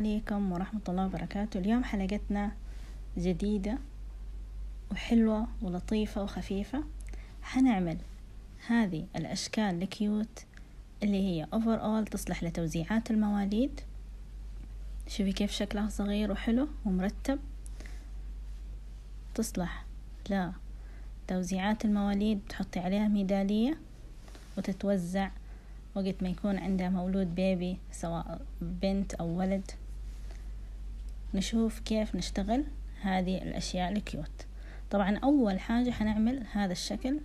عليكم ورحمة الله وبركاته. اليوم حلقتنا جديدة وحلوة ولطيفة وخفيفة. حنعمل هذه الأشكال الكيوت اللي هي overall تصلح لتوزيعات المواليد. شوفي كيف شكلها صغير وحلو ومرتب، تصلح لتوزيعات المواليد، تحطي عليها ميدالية وتتوزع وقت ما يكون عندها مولود بيبي سواء بنت أو ولد. نشوف كيف نشتغل هذه الأشياء الكيوت. طبعا أول حاجة حنعمل هذا الشكل.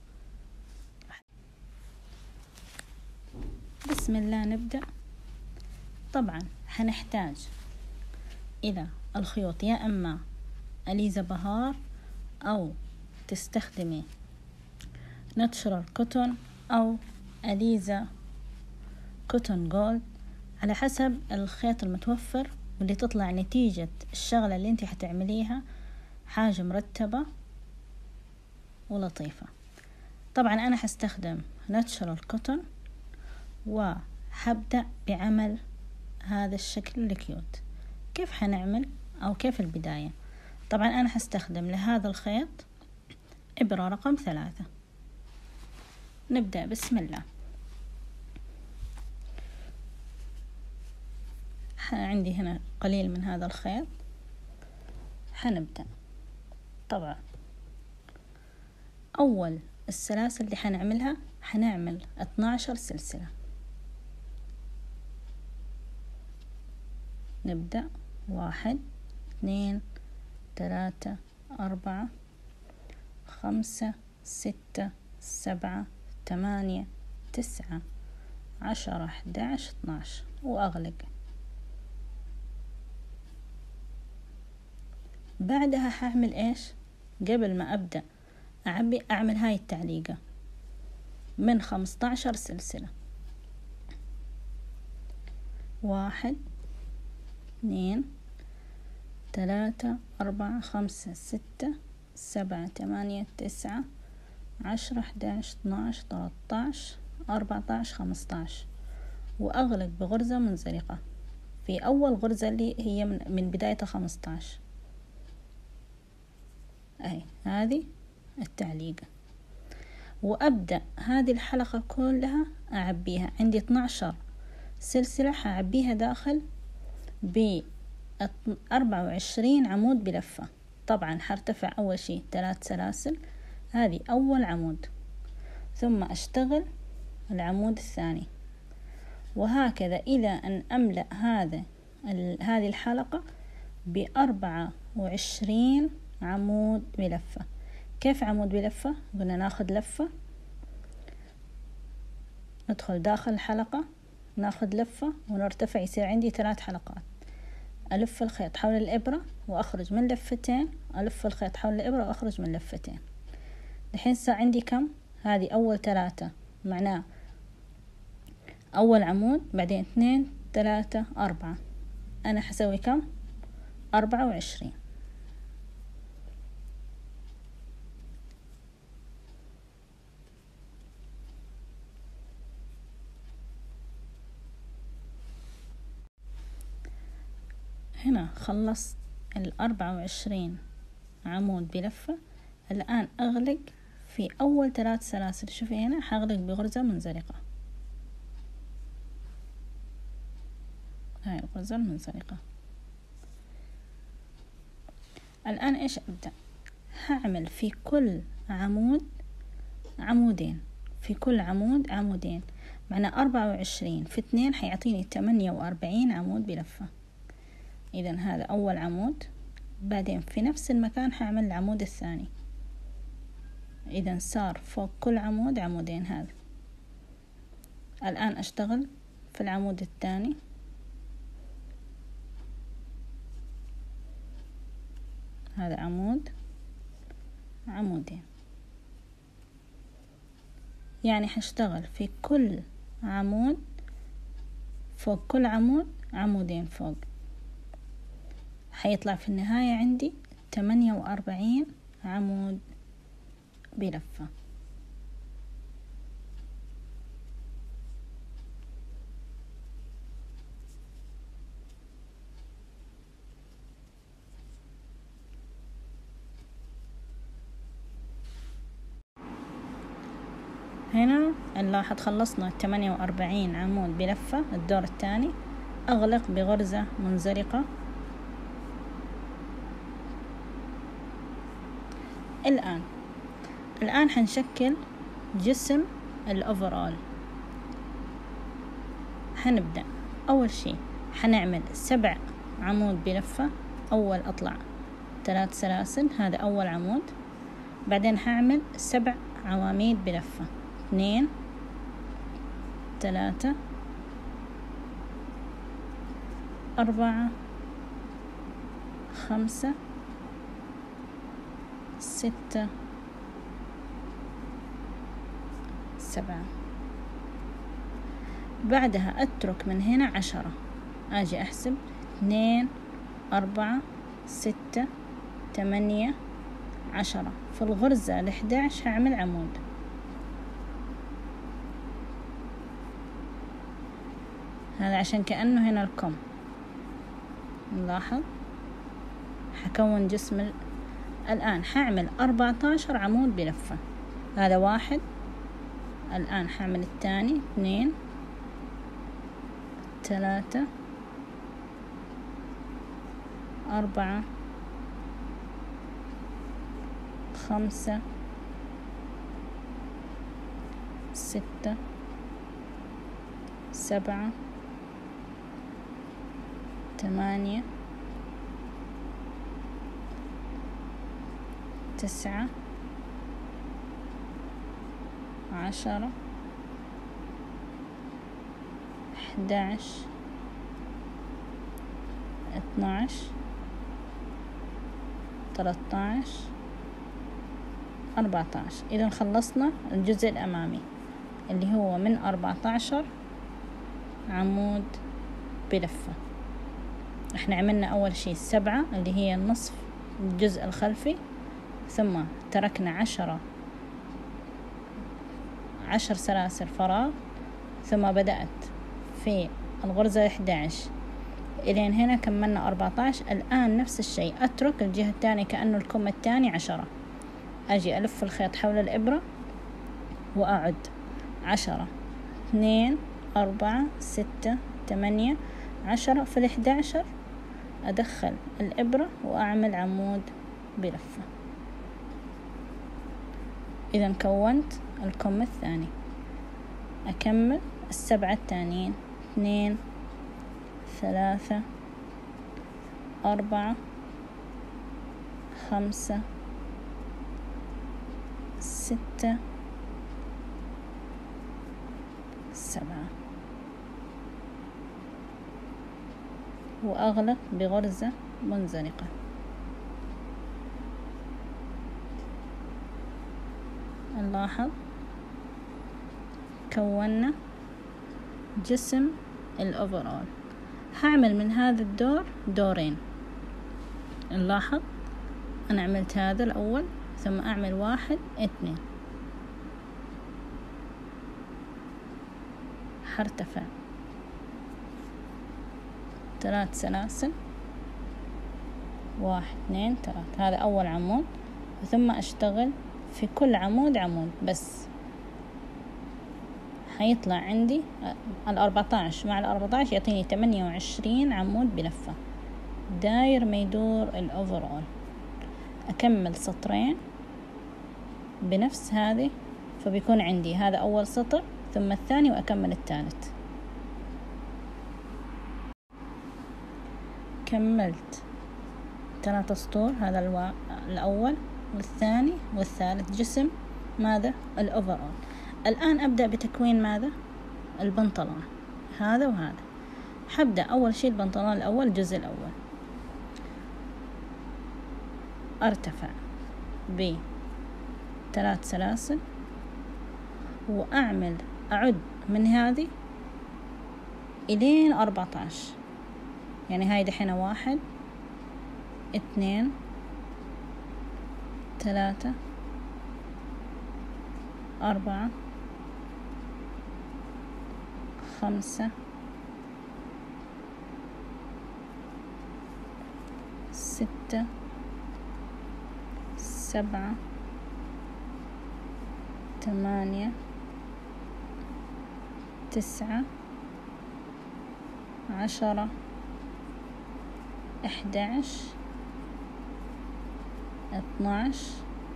بسم الله نبدأ. طبعا حنحتاج إلى الخيوط، يا أما أليزا بهار أو تستخدمي ناتشورال كوتون أو أليزا كوتون جولد، على حسب الخيط المتوفر واللي تطلع نتيجة الشغلة اللي انت حتعمليها حاجة مرتبة ولطيفة. طبعا أنا حستخدم ناتشورال كوتون وحبدأ بعمل هذا الشكل الكيوت. كيف حنعمل أو كيف البداية؟ طبعا أنا حستخدم لهذا الخيط إبرة رقم 3. نبدأ بسم الله. عندي هنا قليل من هذا الخيط. حنبدأ طبعا أول السلاسل اللي حنعملها حنعمل 12 سلسلة. نبدأ 1 2 3 4 5 6 7 8 9 10 11 12 وأغلق. بعدها هعمل ايش؟ قبل ما ابدأ اعمل هاي التعليقة من 15 سلسلة. 1 2 3 4 5 6 7 8 9 10 11 12 13 14 15 واغلق بغرزة منزلقة في اول غرزة اللي هي من بداية 15. اهي هذه التعليقة. وابدأ هذه الحلقة كلها اعبيها. عندي 12 سلسلة حاعبيها داخل ب 24 عمود بلفة. طبعا حرتفع اول شيء 3 سلاسل، هذه اول عمود، ثم اشتغل العمود الثاني، وهكذا الى ان املأ هذه الحلقة ب24 عمود بلفة. كيف عمود بلفة؟ قلنا ناخذ لفة، ندخل داخل الحلقة، ناخذ لفة ونرتفع، يصير عندي 3 حلقات. ألف الخيط حول الإبرة وأخرج من لفتين، ألف الخيط حول الإبرة وأخرج من لفتين. الحين صار عندي كم؟ هذه أول 3 معناه أول عمود، بعدين 2 3 4. أنا حسوي كم؟ 24. هنا خلصت 24 عمود بلفة. الآن أغلق في أول 3 سلاسل. شوفي هنا حغلق بغرزة منزلقة، هاي الغرزة المنزلقة. الآن إيش أبدأ؟ هعمل في كل عمود عمودين، في كل عمود عمودين، معنى 24 في 2 حيعطيني 48 عمود بلفة. إذن هذا أول عمود، بعدين في نفس المكان هعمل العمود الثاني. إذن صار فوق كل عمود عمودين. هذا الآن أشتغل في العمود الثاني، هذا عمود عمودين، يعني هشتغل في كل عمود فوق كل عمود عمودين فوق. حيطلع في النهاية عندي 48 عمود بلفة. هنا نلاحظ خلصنا 48 عمود بلفة الدور الثاني. أغلق بغرزة منزلقة. الآن حنشكل جسم الأوفرول. حنبدأ أول شي حنعمل 7 عمود بلفة. أول أطلع 3 سلاسل، هذا أول عمود. بعدين هعمل 7 عواميد بلفة، 2 3 4 5 6 7. بعدها أترك من هنا 10. أجي أحسب 2 4 6 8 10. في الغرزة 11 هعمل عمود. هذا عشان كأنه هنا الكم. نلاحظ حكون جسم الآن هعمل 14 عمود بلفة. هذا 1. الآن هعمل الثاني 2 3 4 5 6 7 8 9 10 11 12 13 14. إذا خلصنا الجزء الأمامي اللي هو من 14 عمود بلفة. احنا عملنا أول شي 7 اللي هي النصف الجزء الخلفي، ثم تركنا 10 سلاسل فراغ، ثم بدأت في الغرزة 11 إلين هنا كملنا 14. الآن نفس الشيء، أترك الجهة الثانية كأنه الكم الثاني 10. أجي ألف الخيط حول الإبرة وأعد 10 2 4 6 8 10. في 11 أدخل الإبرة وأعمل عمود بلفة. إذا كونت الكم الثاني. أكمل 7 الثانيين 2 3 4 5 6 7 وأغلق بغرزة منزلقة. نلاحظ كونا جسم الأوفرول. هعمل من هذا الدور دورين. نلاحظ أنا عملت هذا الأول، ثم أعمل 1 2. هرتفع 3 سلاسل 1 2 3. هذا أول عمود، ثم أشتغل في كل عمود عمود بس. هيطلع عندي 14 مع 14 يعطيني 28 عمود بلفة داير ما يدور الأوفرول. أكمل سطرين بنفس هذه، فبيكون عندي هذا أول سطر ثم الثاني وأكمل الثالث. كملت 3 سطور، هذا الأول والثاني والثالث، جسم ماذا؟ الأوفرول. الآن أبدأ بتكوين ماذا؟ البنطلون، هذا وهذا. حبدأ أول شيء البنطلون الأول، الجزء الأول. أرتفع ب3 سلاسل وأعمل أعد من هذه إلين 14. يعني هاي دحين 1 2 3 4 5 6 7 8 9 10 11 12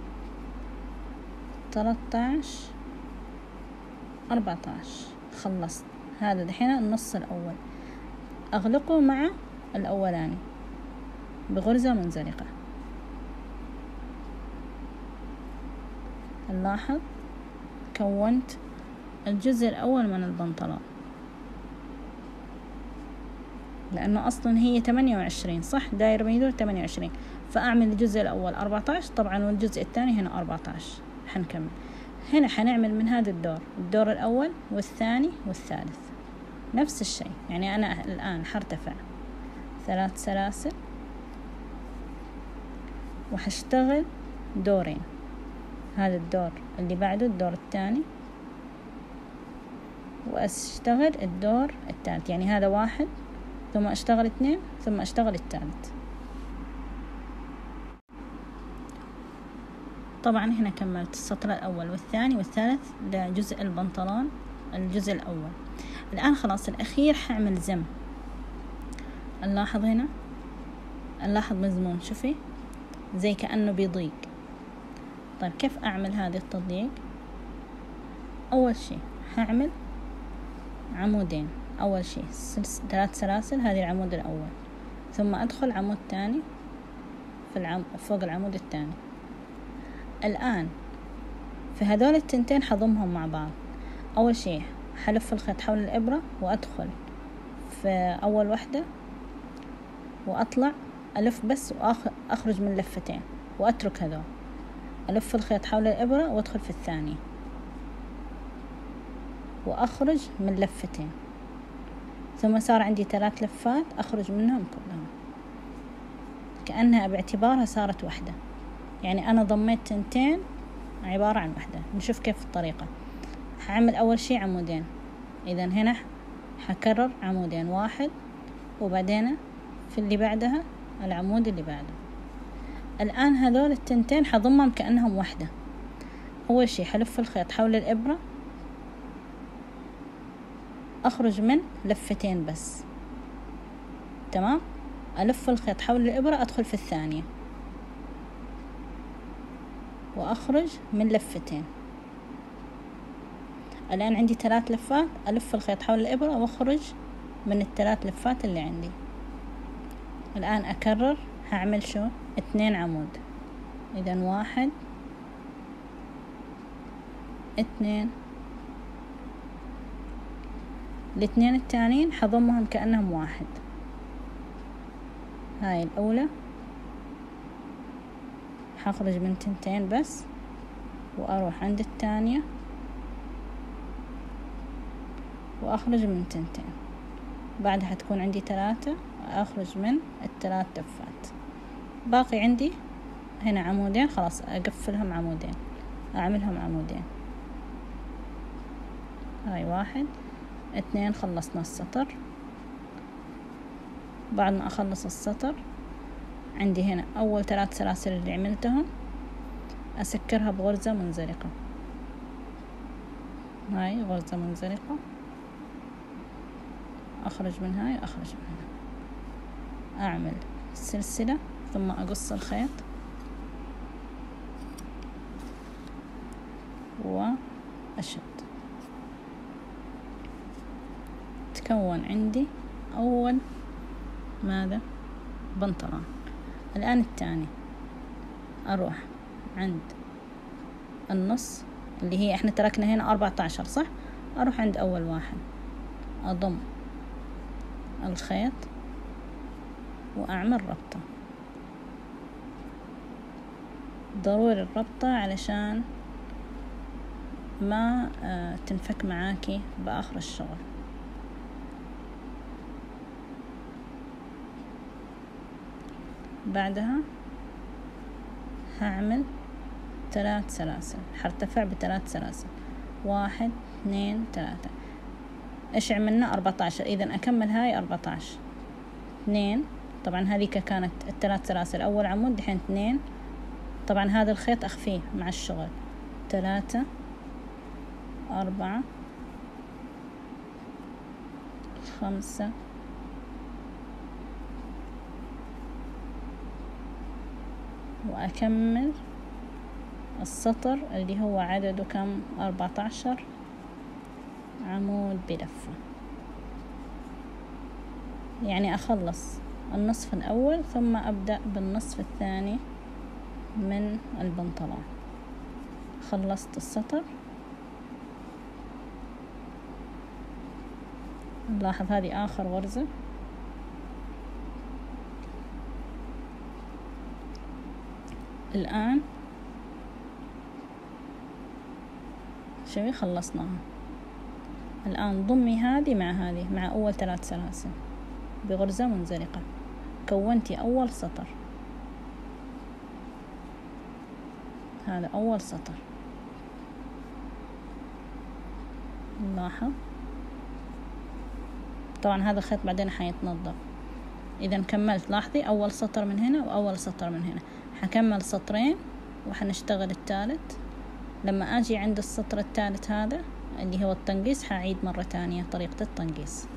13 14. خلصت. هذا دحين النص الأول، أغلقه مع الأولاني بغرزة منزلقة. نلاحظ كونت الجزء الأول من البنطلون، لأنه أصلا هي 28 صح، داير بيدور 28، فأعمل الجزء الأول 14 طبعا، والجزء الثاني هنا 14. حنكمل هنا، حنعمل من هذا الدور الأول والثاني والثالث نفس الشيء. يعني أنا الآن حرتفع 3 سلاسل وحشتغل دورين، هذا الدور اللي بعده الدور الثاني، وأشتغل الدور الثالث. يعني هذا 1 ثم أشتغل 2 ثم أشتغل الثالث. طبعا هنا كملت السطر الأول والثاني والثالث لجزء البنطلون الجزء الأول. الآن خلاص الأخير حعمل زم. نلاحظ هنا، نلاحظ مزموم، شوفي زي كأنه بيضيق. طيب كيف أعمل هذا التضييق؟ أول شيء هعمل عمودين. أول شيء 3 سلاسل، هذه العمود الأول، ثم أدخل عمود ثاني فوق العمود الثاني. الآن في هذول التنتين حضمهم مع بعض. أول شيء حلف الخيط حول الإبرة وأدخل في أول وحدة وأطلع ألف بس وأخرج من لفتين وأترك هذول، ألف الخيط حول الإبرة وأدخل في الثانية وأخرج من لفتين، ثم صار عندي 3 لفات أخرج منهم كلهم، كأنها باعتبارها صارت وحدة. يعني أنا ضميت تنتين عبارة عن وحدة. نشوف كيف الطريقة. هعمل أول شيء عمودين، إذا هنا هكرر عمودين، 1 وبعدين في اللي بعدها العمود اللي بعده. الآن هذول التنتين حضمهم كأنهم وحدة. أول شيء حلف الخيط حول الإبرة، أخرج من لفتين بس، تمام. ألف الخيط حول الإبرة، أدخل في الثانية وأخرج من لفتين. الآن عندي 3 لفات، ألف الخيط حول الإبرة وأخرج من ال3 لفات اللي عندي. الآن أكرر، هعمل 2 عمود، إذن 1 2. الاثنين التانيين حضمهم كأنهم 1. هاي الأولى حخرج من تنتين بس وأروح عند الثانية وأخرج من تنتين، بعدها تكون عندي 3 أخرج من ال3 لفات. باقي عندي هنا عمودين، خلاص أقفلهم عمودين، أعملهم عمودين. هاي 1 2. خلصنا السطر. بعد ما أخلص السطر عندي هنا أول 3 سلاسل اللي عملتهم أسكرها بغرزة منزلقة. هاي غرزة منزلقة، أخرج من هاي أخرج من هنا، أعمل سلسلة ثم أقص الخيط وأشد. تكون عندي أول ماذا بنطلون. الآن الثاني أروح عند النص اللي هي احنا تركنا هنا 14 صح، أروح عند أول واحد أضم الخيط وأعمل ربطة. ضروري الربطة علشان ما تنفك معاكي بآخر الشغل. بعدها هعمل 3 سلاسل، حرتفع ب3 سلاسل، 1 2 3. ايش عملنا 14، اذا اكمل هاي 14 2. طبعا هذيك كانت ال3 سلاسل اول عمود، دحين 2. طبعا هذا الخيط اخفيه مع الشغل، 3 4 5 وأكمل السطر اللي هو عدده كم 14 عمود بلفة. يعني أخلص النصف الأول ثم أبدأ بالنصف الثاني من البنطلون. خلصت السطر، نلاحظ هذه آخر غرزة. الآن شوي خلصناها. الآن ضمي هذه مع هذه مع أول 3 سلاسل بغرزة منزلقة، كونتي أول سطر. هذا أول سطر، نلاحظ. طبعا هذا الخيط بعدين حيتنظف. إذا كملت، لاحظي أول سطر من هنا وأول سطر من هنا، حكمل سطرين وحنشتغل الثالث. لما أجي عند السطر الثالث هذا اللي هو التنقيس حأعيد مرة تانية طريقة التنقيس.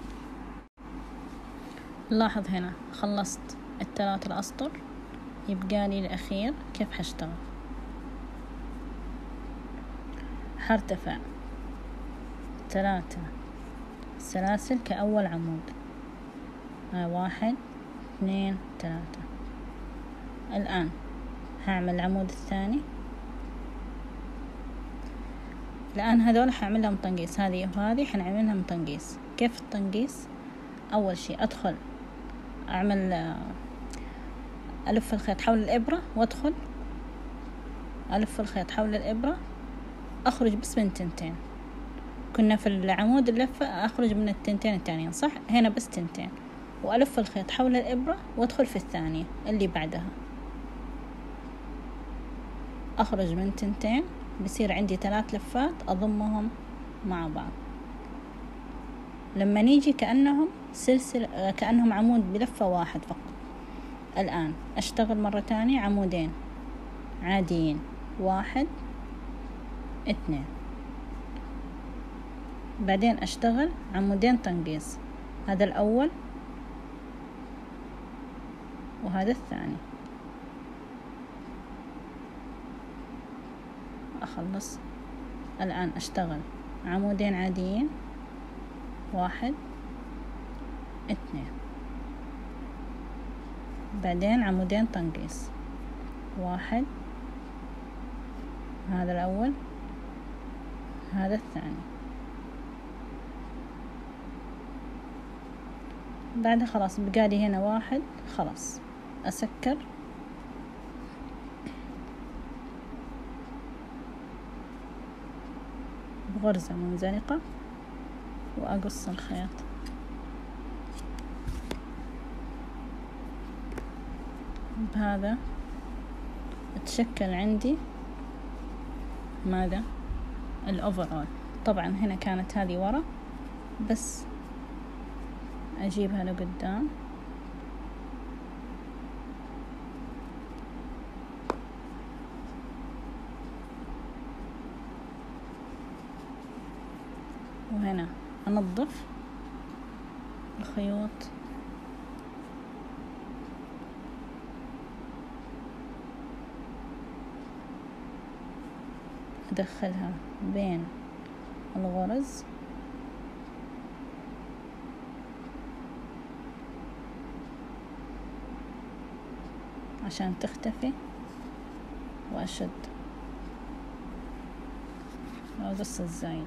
لاحظ هنا خلصت ال3 الأسطر، يبقى لي الأخير. كيف حشتغل؟ حرتفع 3 سلاسل كأول عمود. 1 2 3. الآن هعمل العمود الثاني. الآن هذول حعمل لهم تنقيس، هذه وهذه حنعمل لهم تنقيس. كيف التنقيس؟ أول شيء أدخل أعمل ألف الخيط حول الإبرة وأدخل ألف الخيط حول الإبرة، أخرج بس من تنتين. كنا في العمود اللفة أخرج من التنتين التانيين، صح؟ هنا بس تنتين، وألف الخيط حول الإبرة وأدخل في الثانية اللي بعدها، أخرج من تنتين، بصير عندي 3 لفات أضمهم مع بعض. لما نيجي كأنهم سلسلة، كأنهم عمود بلفة واحد فقط. الآن أشتغل مرة تانية عمودين عاديين، 1 2. بعدين أشتغل عمودين تنقيس، هذا الأول وهذا الثاني. أخلص. الآن أشتغل عمودين عاديين، 1 2. بعدين عمودين تنقيس، 1، هذا الأول هذا الثاني. بعد خلاص بقالي هنا 1. خلاص أسكر بغرزة منزلقة وأقص الخيط. بهذا تشكل عندي ماذا؟ الأوفرول. طبعا هنا كانت هذه ورا، بس أجيبها لقدام. وهنا أنظف الخيوط أدخلها بين الغرز عشان تختفي، وأشد وأقص الزايد.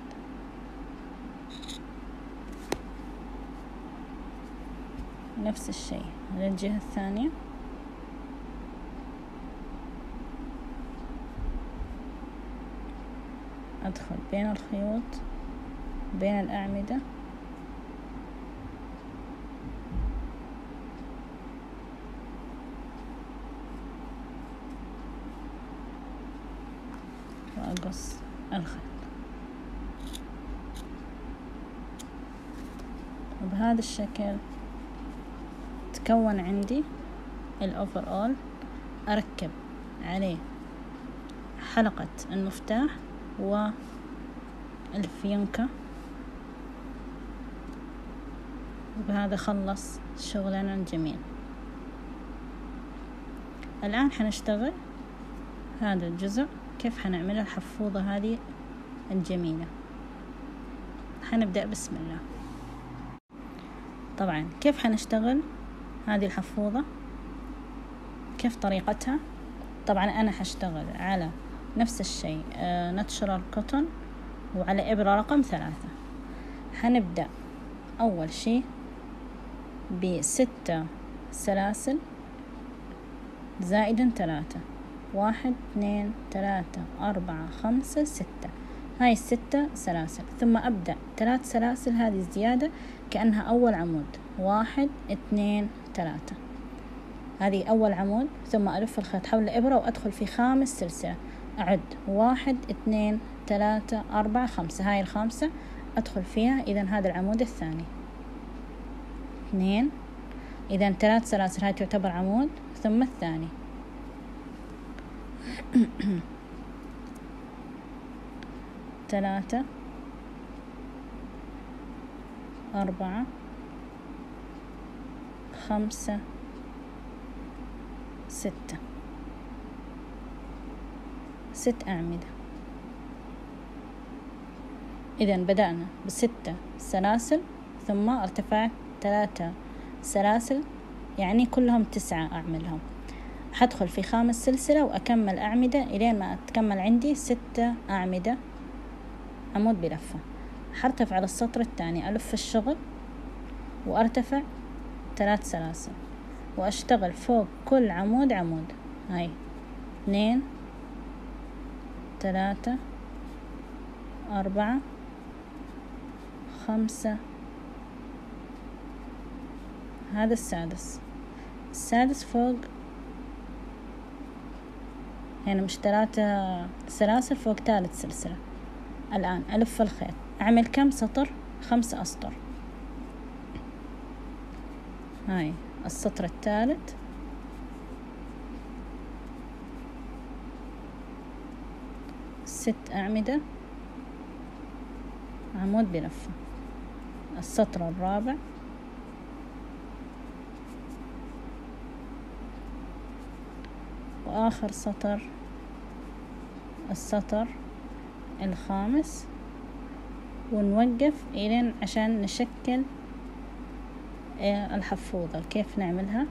نفس الشيء للجهة الثانية. أدخل بين الخيوط بين الأعمدة وأقص الخيط. وبهذا الشكل تكون عندي الأوفر أول. أركب عليه حلقة المفتاح والفيونكة وبهذا خلص شغلنا الجميل. الآن حنشتغل هذا الجزء كيف حنعمل الحفوظة هذه الجميلة. حنبدأ بسم الله. طبعا كيف حنشتغل هذه الحفوظة، كيف طريقتها؟ طبعا أنا حشتغل على نفس الشيء ناتشورال كوتون وعلى إبرة رقم 3. حنبدأ أول شيء ب6 سلاسل زائدا 3، 1 2 3 4 5 6. هاي 6 سلاسل، ثم أبدأ 3 سلاسل هذه زيادة كأنها أول عمود، 1 2 3. هذه أول عمود، ثم ألف الخيط حول الإبرة وأدخل في 5 سلسلة. أعد 1 2 3 4 5. هاي ال5 أدخل فيها، إذن هذا العمود الثاني 2. إذن 3 سلاسل، هاي تعتبر عمود، ثم الثاني 3 4 5 6. 6 أعمدة. إذن بدأنا ب6 سلاسل، ثم ارتفعت 3 سلاسل، يعني كلهم 9 أعملهم. حدخل في 5 سلسلة وأكمل أعمدة إلين ما أتكمل عندي 6 أعمدة عمود بلفة. حرتفع على السطر الثاني، ألف الشغل وأرتفع 3 سلاسل وأشتغل فوق كل عمود عمود. هاي 2 3 4 5. هذا السادس فوق هنا، مش 3 سلاسل فوق 3 سلسلة. الآن ألف الخيط، أعمل كم سطر؟ 5 أسطر. هاي السطر الثالث، ست أعمدة عمود بلفة. السطر الرابع، وآخر سطر السطر الخامس، ونوقف إلين عشان نشكل الحفوظة. كيف نعملها؟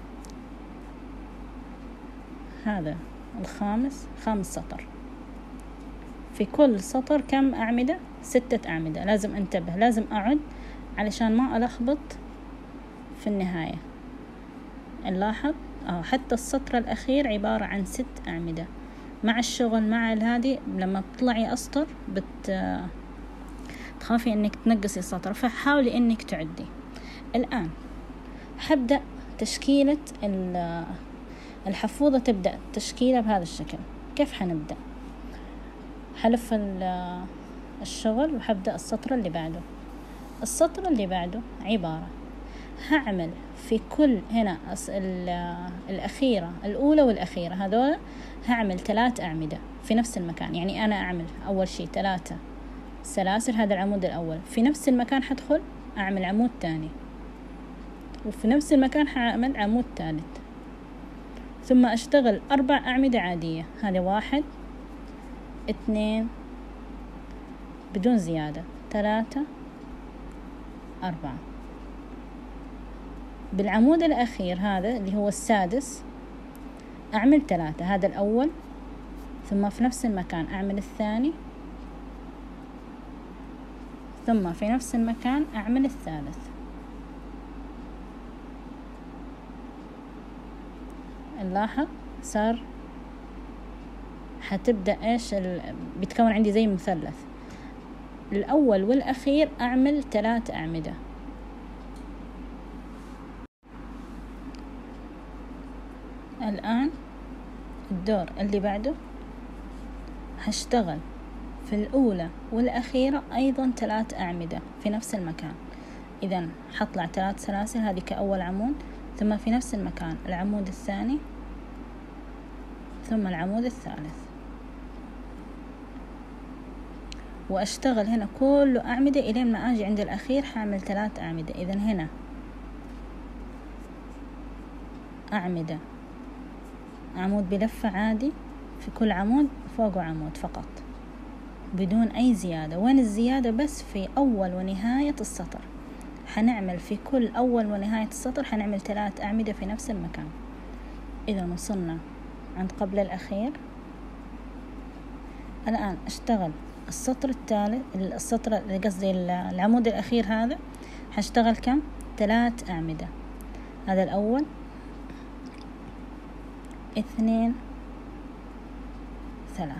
هذا الخامس، 5 سطر. في كل سطر كم أعمدة؟ 6 أعمدة. لازم انتبه، لازم أعد علشان ما ألخبط في النهاية. نلاحظ حتى السطر الأخير عبارة عن 6 أعمدة. مع الشغل مع هذه لما بتطلعي أسطر تخافي إنك تنقصي سطر، فحاولي إنك تعدي. الآن حبدأ تشكيلة الحفوظة. تبدأ تشكيلة بهذا الشكل. كيف حنبدأ؟ حلف الشغل وحبدأ السطر اللي بعده. السطر اللي بعده عبارة، هعمل في كل هنا الأخيرة الأولى والأخيرة هذول هعمل 3 أعمدة في نفس المكان. يعني أنا أعمل أول شيء 3 سلاسل، هذا العمود الأول، في نفس المكان حدخل أعمل عمود تاني، وفي نفس المكان هعمل عمود ثالث، ثم أشتغل 4 أعمدة عادية. هذه 1 2 بدون زيادة، 3 4. بالعمود الأخير هذا اللي هو السادس أعمل 3. هذا الأول، ثم في نفس المكان أعمل الثاني، ثم في نفس المكان أعمل الثالث. نلاحظ صار حتبدأ إيش بيتكون عندي زي مثلث. الأول والأخير أعمل 3 أعمدة. الآن الدور اللي بعده هشتغل في الأولى والأخيرة أيضا 3 أعمدة في نفس المكان. إذن حطلع 3 سلاسل، هذه كأول عمود، ثم في نفس المكان العمود الثاني، ثم العمود الثالث. وأشتغل هنا كله أعمدة إلين ما أجي عند الأخير حاعمل 3 أعمدة. إذا هنا أعمدة، عمود بلفة عادي، في كل عمود فوقه عمود فقط بدون أي زيادة. وين الزيادة؟ بس في أول ونهاية السطر حنعمل في كل أول ونهاية السطر حنعمل 3 أعمدة في نفس المكان. إذا وصلنا عند قبل الأخير. الآن أشتغل السطر الثالث، السطر قصدي العمود الأخير هذا هشتغل كم؟ 3 أعمدة. هذا الأول، 2، 3.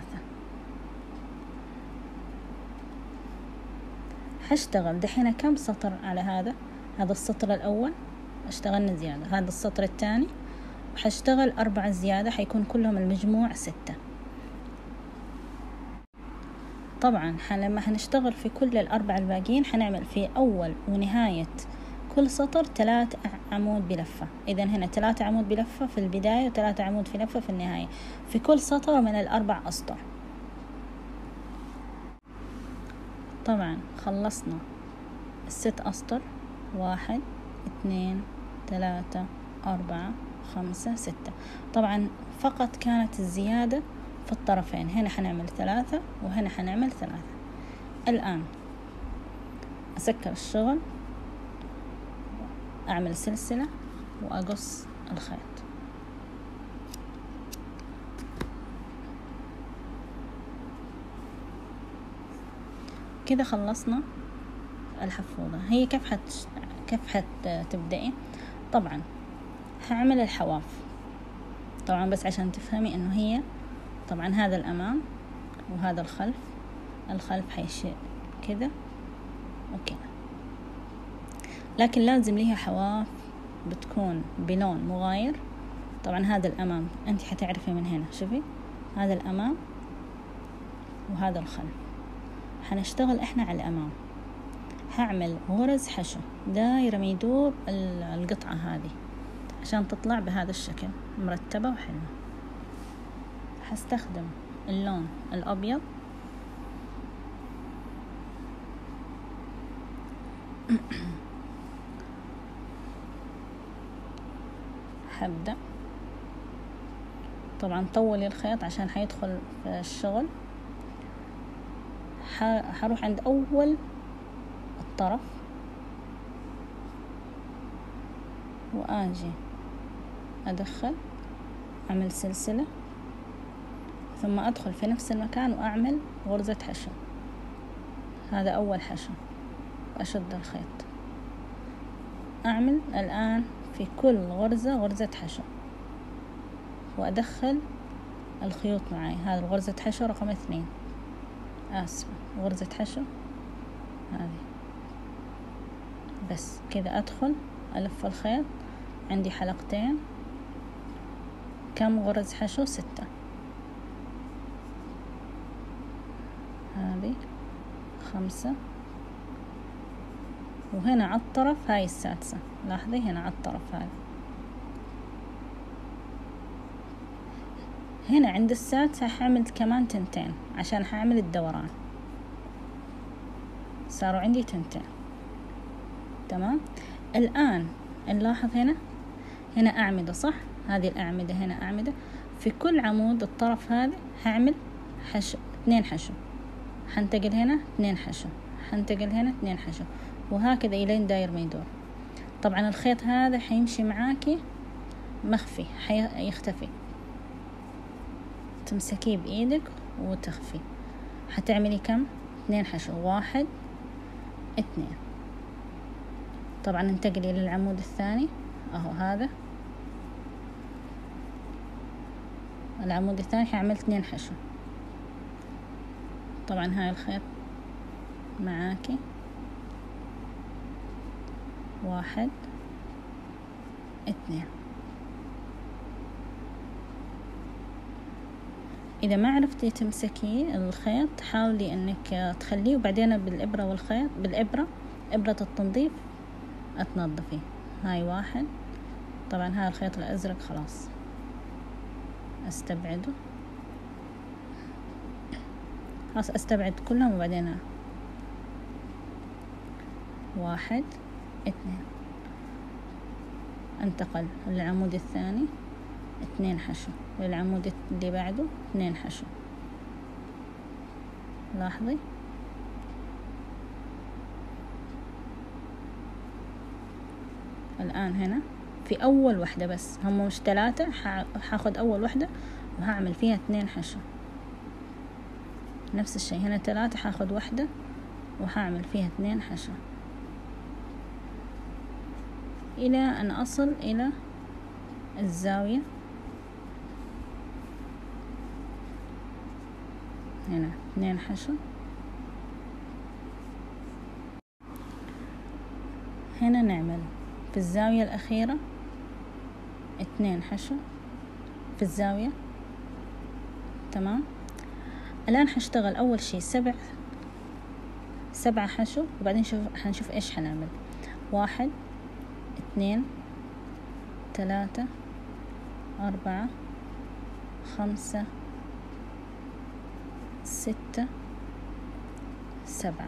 هشتغل دحين كم سطر على هذا السطر الأول اشتغلنا زيادة، هذا السطر الثاني وحشتغل 4 زيادة، حيكون كلهم المجموع 6. طبعا لما هنشتغل في كل 4 الباقيين حنعمل في أول ونهاية كل سطر 3 عمود بلفة. إذا هنا 3 عمود بلفة في البداية و3 عمود في لفة في النهاية في كل سطر من 4 أسطر. طبعا خلصنا 6 أسطر، 1، 2، 3، 4، 5، 6. طبعا فقط كانت الزيادة في الطرفين، هنا حنعمل 3 وهنا حنعمل 3. الآن أسكر الشغل، أعمل سلسلة وأقص الخيط. كده خلصنا الحفوضة. هي كيف تبدأي؟ طبعا هعمل الحواف طبعا، بس عشان تفهمي انه هي طبعا هذا الأمام وهذا الخلف. الخلف حيشيء كده وكده، لكن لازم ليها حواف بتكون بلون مغاير. طبعا هذا الأمام انت حتعرفي من هنا، شوفي هذا الأمام وهذا الخلف. حنشتغل احنا على الأمام، هعمل غرز حشو دايرة ما يدور القطعة هذه عشان تطلع بهذا الشكل مرتبة وحلوة. هستخدم اللون الأبيض هبدأ طبعا طولي الخيط عشان حيدخل في الشغل. هروح عند أول الطرف وآجي أدخل، أعمل سلسلة، ثم أدخل في نفس المكان وأعمل غرزة حشو. هذا أول حشو وأشد الخيط. أعمل الآن في كل غرزة حشو وأدخل الخيوط معي. هذا غرزة حشو رقم 2، آسفة، غرزة حشو هذه. بس كذا أدخل ألف الخيط، عندي حلقتين. كم غرز حشو؟ 6. هذه 5، وهنا على الطرف هاي 6. لاحظي هنا على الطرف هذا، هنا عند 6 حعمل كمان 2 عشان حعمل الدوران. صاروا عندي 2. تمام. الآن نلاحظ هنا أعمدة، صح؟ هذه الأعمدة هنا أعمدة. في كل عمود الطرف هذا هعمل حشو 2 حشو، حنتقل هنا 2 حشو، حنتقل هنا 2 حشو، وهكذا إلين داير ما يدور. طبعا الخيط هذا حيمشي معاكي مخفي، حيختفي، تمسكيه بإيدك وتخفي. حتعملي كم؟ 2 حشو، 1، 2. طبعا انتقلي للعمود الثاني، اهو هذا العمود الثاني حعمل 2 حشو. طبعا هاي الخيط معاكي 1، 2. إذا ما عرفتي تمسكي الخيط حاولي أنك تخليه، وبعدين بالإبرة والخيط، إبرة التنظيف أتنظفي. هاي 1. طبعا هاي الخيط الأزرق خلاص أستبعده. خلاص استبعد كلهم وبعدين 1 2. انتقل للعمود الثاني 2 حشو، للعمود اللي بعده 2 حشو. لاحظي الآن هنا في أول وحدة بس، هم مش 3، هاخد أول وحدة وهعمل فيها 2 حشو. نفس الشيء هنا 3، هاخد وحدة وهعمل فيها 2 حشو إلى أن أصل إلى الزاوية. هنا 2 حشو، هنا نعمل في الزاوية الأخيرة 2 حشو في الزاوية. تمام. الآن هشتغل أول شي 7 حشو، وبعدين هنشوف إيش هنعمل. 1 2 3 4 5 6 7.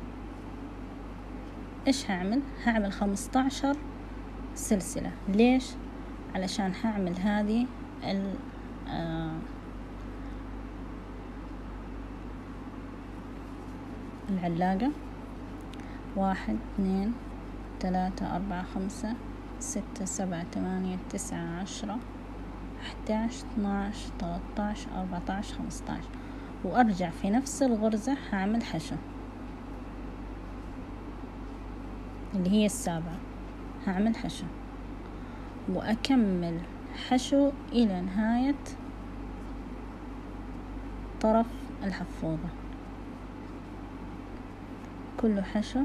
إيش هعمل 15 سلسلة. ليش؟ علشان هعمل هذه العلاقة. 1 2 3 4 5 6 7 8 9 10 11 12 13 14 15. وأرجع في نفس الغرزة هعمل حشو اللي هي 7، هعمل حشو وأكمل حشو إلى نهاية طرف الحفوظة، كله حشو.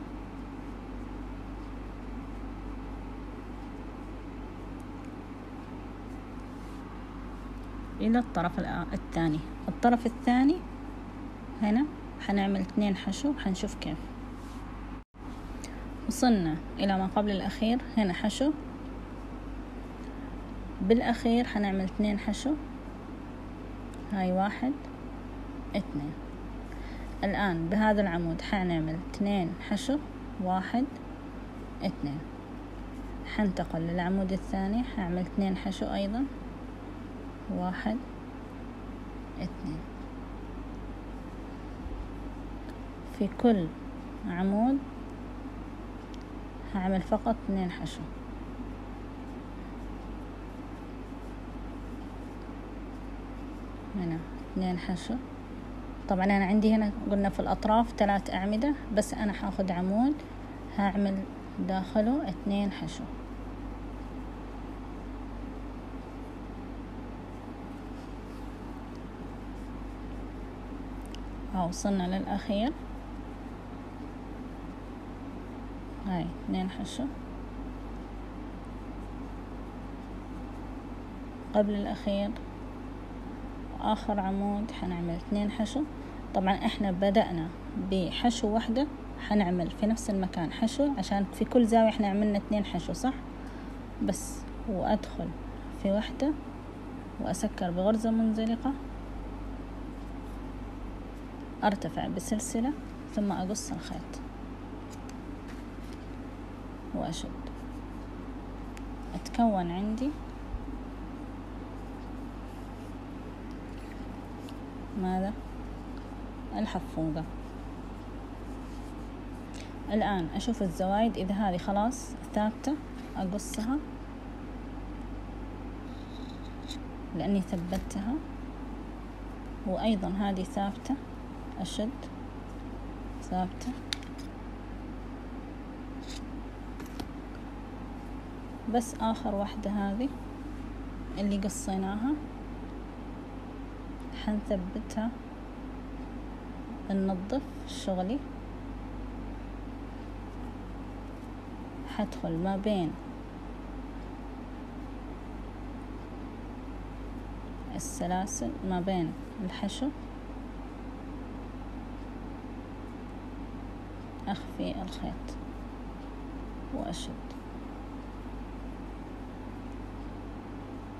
إلى الطرف الثاني. الطرف الثاني هنا هنعمل 2 حشو، هنشوف كيف. وصلنا إلى ما قبل الأخير، هنا حشو، بالأخير هنعمل 2 حشو. هاي 1 2. الآن بهذا العمود هنعمل 2 حشو 1 2. هنتقل للعمود الثاني هعمل 2 حشو أيضا 1 2. في كل عمود هعمل فقط 2 حشو. هنا 2 حشو. طبعا أنا عندي هنا قلنا في الأطراف 3 أعمدة، بس أنا هاخد عمود هعمل داخله 2 حشو. وصلنا للأخير. هاي 2 حشو قبل الأخير. آخر عمود هنعمل 2 حشو. طبعا احنا بدأنا بحشو واحدة، هنعمل في نفس المكان حشو عشان في كل زاوية احنا عملنا 2 حشو صح، بس وأدخل في واحدة وأسكر بغرزة منزلقة، أرتفع بسلسلة ثم أقص الخيط وأشد. أتكون عندي ماذا؟ الحفوظة. الآن أشوف الزوايد، إذا هذه خلاص ثابتة أقصها لأني ثبتها، وأيضا هذه ثابتة أشد ثابتة. بس آخر واحدة هذه اللي قصيناها حنثبتها، ننظف شغلي. حدخل ما بين السلاسل، ما بين الحشو، أخفي الخيط وأشد.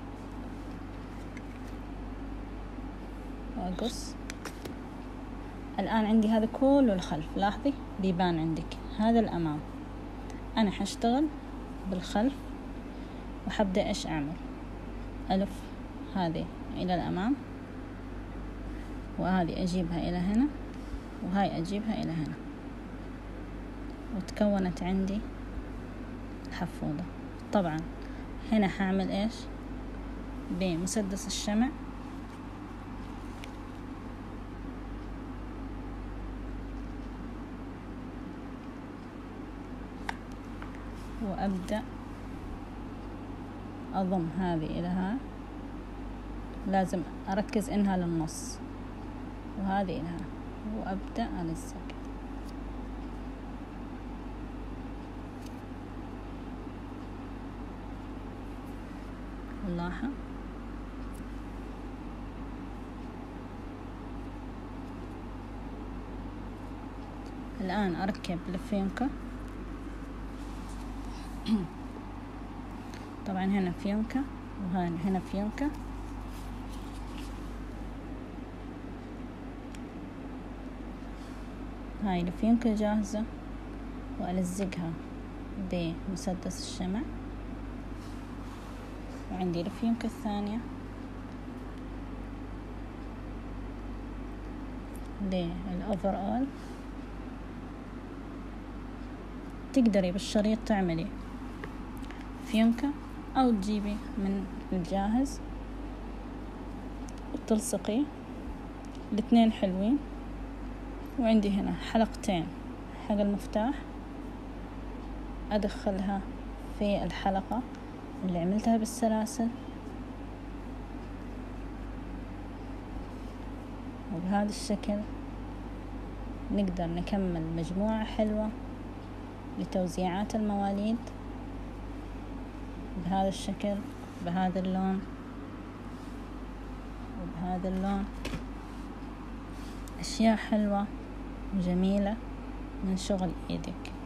وأقص. الآن عندي هذا كله الخلف، لاحظي بيبان عندك هذا الأمام. أنا حشتغل بالخلف وحبدأ إيش أعمل، ألف هذه إلى الأمام، وهذه أجيبها إلى هنا، وهاي أجيبها إلى هنا، وتكونت عندي حفوضة. طبعا هنا حاعمل إيش بمسدس الشمع، وأبدأ أضم هذه إلى هاي، لازم أركز إنها للنص، وهذه إلى هاي، وأبدأ ألزق. واللاحة الآن أركب الفيونكة. طبعا هنا فيونكة وهنا فيونكة، هاي الفيونكة جاهزة، وألزقها بمسدس الشمع. وعندي الفيونكة الثانية للأوفر أول. تقدري بالشريط تعملي فيونكة أو تجيبي من الجاهز وتلصقي، الاثنين حلوين. وعندي هنا حلقتين حق المفتاح، أدخلها في الحلقة اللي عملتها بالسلاسل، وبهذا الشكل نقدر نكمل مجموعة حلوة لتوزيعات المواليد بهذا الشكل، بهذا اللون وبهذا اللون. أشياء حلوة وجميلة من شغل إيدك.